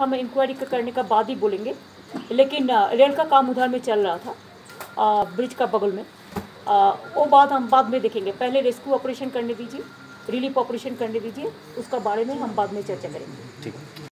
हम इंक्वायरी करने का बाद ही बोलेंगे। लेकिन रेल का काम उधर में चल रहा था ब्रिज का बगल में, वो बात हम बाद में देखेंगे। पहले रेस्क्यू ऑपरेशन करने दीजिए, रिलीफ ऑपरेशन करने दीजिए, उसका बारे में हम बाद में चर्चा करेंगे। ठीक।